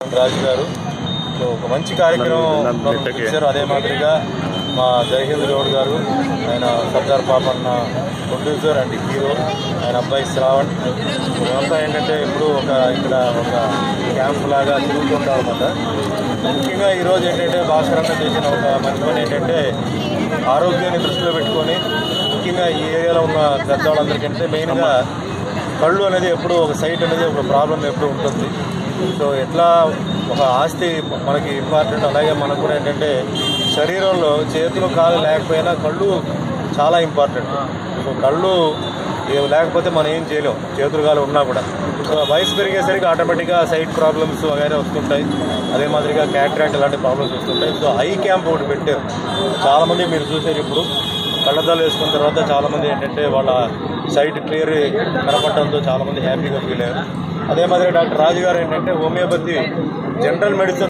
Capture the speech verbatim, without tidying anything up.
రాజు గారు ఒక మంచి కార్యక్రమం ఇచ్చారు. అదే మాదిరిగా మా జయహింద్ గౌడ్ గారు, ఆయన Sardar Papanna producer and hero, ఆయన అబ్బాయి శ్రావణ్, మేమంతా ఏంటంటే ఎప్పుడు ఒక ఇక్కడ ఒక క్యాంప్ లాగా తిరుగుతుంటాం అన్నమాట. ముఖ్యంగా ఈరోజు ఏంటంటే భాస్కరన్న చేసిన ఒక మంచి పని ఏంటంటే ఆరోగ్యాన్ని దృష్టిలో పెట్టుకొని ముఖ్యంగా ఈ ఏరియాలో ఉన్న పెద్దవాళ్ళందరికంటే మెయిన్గా కళ్ళు అనేది ఎప్పుడు ఒక సైట్ అనేది ఒక ప్రాబ్లం ఎప్పుడు ఉంటుంది. సో ఎట్లా ఒక ఆస్తి మనకి ఇంపార్టెంట్, అలాగే మనకు కూడా ఏంటంటే శరీరంలో చేతులు కాలు లేకపోయినా కళ్ళు చాలా ఇంపార్టెంట్. సో కళ్ళు లేకపోతే మనం ఏం చేయలేం, చేతులు కాలు ఉన్నా కూడా. సో వయసు పెరిగేసరికి ఆటోమేటిక్గా సైట్ ప్రాబ్లమ్స్ వగైరా వస్తుంటాయి. అదే మాదిరిగా క్యాట్రాక్ట్ ఇలాంటి ప్రాబ్లమ్స్ వస్తుంటాయి. సో ఐ క్యాంప్ ఒకటి పెట్టారు. చాలామంది మీరు చూసారు, ఇప్పుడు కళ్ళద్దాలు వేసుకున్న తర్వాత చాలామంది ఏంటంటే వాళ్ళ సైట్ క్లియర్ కనపడటంతో చాలామంది హ్యాపీగా ఫీల్ అయ్యారు. అదే మాదిరిగా డాక్టర్ రాజు గారు ఏంటంటే హోమియోపతి జనరల్ మెడిసిన్